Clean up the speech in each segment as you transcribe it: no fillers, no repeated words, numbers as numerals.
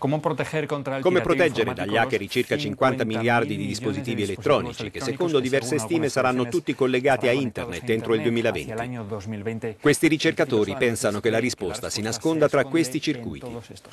Come proteggere dagli hacker i circa 50 miliardi di dispositivi elettronici che secondo diverse stime saranno tutti collegati a Internet entro il 2020? Questi ricercatori pensano che la risposta si nasconda tra questi circuiti.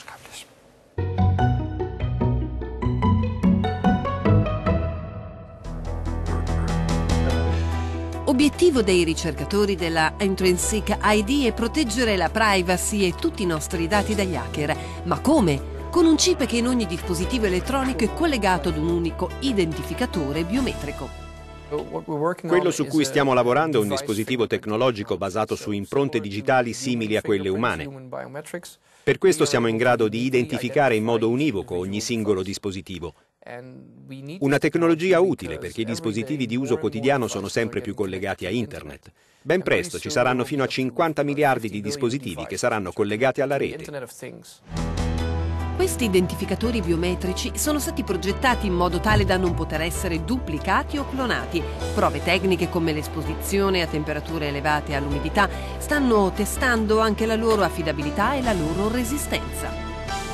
Obiettivo dei ricercatori della Intrinsic ID è proteggere la privacy e tutti i nostri dati dagli hacker. Ma come? Con un chip che in ogni dispositivo elettronico è collegato ad un unico identificatore biometrico. Quello su cui stiamo lavorando è un dispositivo tecnologico basato su impronte digitali simili a quelle umane. Per questo siamo in grado di identificare in modo univoco ogni singolo dispositivo. Una tecnologia utile perché i dispositivi di uso quotidiano sono sempre più collegati a Internet. Ben presto ci saranno fino a 50 miliardi di dispositivi che saranno collegati alla rete. Questi identificatori biometrici sono stati progettati in modo tale da non poter essere duplicati o clonati. Prove tecniche come l'esposizione a temperature elevate e all'umidità stanno testando anche la loro affidabilità e la loro resistenza.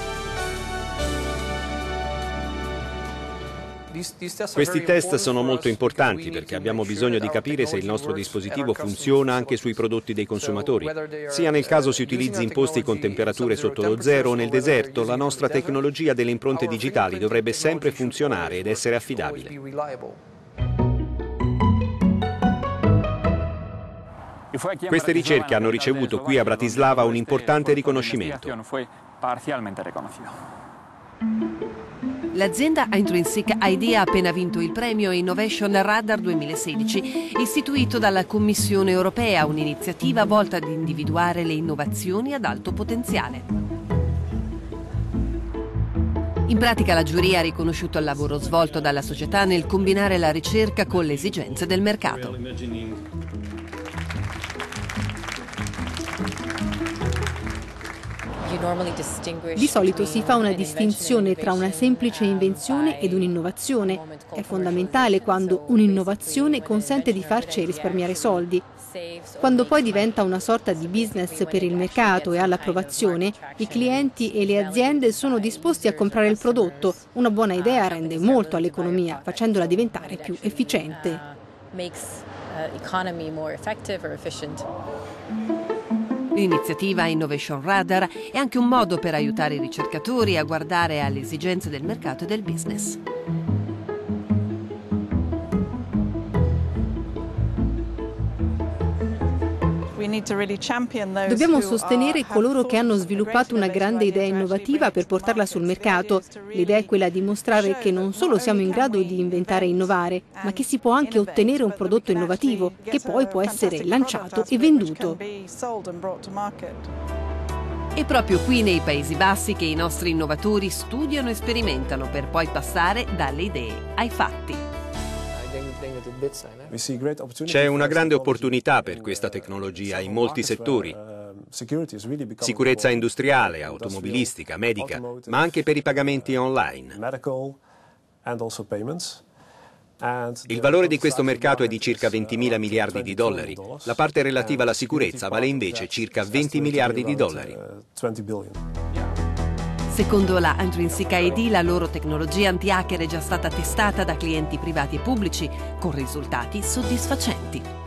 Questi test sono molto importanti perché abbiamo bisogno di capire se il nostro dispositivo funziona anche sui prodotti dei consumatori. Sia nel caso si utilizzi imposti con temperature sotto lo zero o nel deserto, la nostra tecnologia delle impronte digitali dovrebbe sempre funzionare ed essere affidabile. Queste ricerche hanno ricevuto qui a Bratislava un importante riconoscimento. L'azienda Intrinsic ID ha appena vinto il premio Innovation Radar 2016, istituito dalla Commissione europea, un'iniziativa volta ad individuare le innovazioni ad alto potenziale. In pratica la giuria ha riconosciuto il lavoro svolto dalla società nel combinare la ricerca con le esigenze del mercato. Di solito si fa una distinzione tra una semplice invenzione ed un'innovazione. È fondamentale quando un'innovazione consente di farci risparmiare soldi. Quando poi diventa una sorta di business per il mercato e all'approvazione, i clienti e le aziende sono disposti a comprare il prodotto. Una buona idea rende molto all'economia, facendola diventare più efficiente. L'iniziativa Innovation Radar è anche un modo per aiutare i ricercatori a guardare alle esigenze del mercato e del business. Dobbiamo sostenere coloro che hanno sviluppato una grande idea innovativa per portarla sul mercato. L'idea è quella di mostrare che non solo siamo in grado di inventare e innovare, ma che si può anche ottenere un prodotto innovativo, che poi può essere lanciato e venduto. È proprio qui nei Paesi Bassi che i nostri innovatori studiano e sperimentano per poi passare dalle idee ai fatti. C'è una grande opportunità per questa tecnologia in molti settori. Sicurezza industriale, automobilistica, medica, ma anche per i pagamenti online. Il valore di questo mercato è di circa 20.000 miliardi di dollari. La parte relativa alla sicurezza vale invece circa 20 miliardi di dollari. Secondo la Intrinsic ID, la loro tecnologia anti-hacker è già stata testata da clienti privati e pubblici, con risultati soddisfacenti.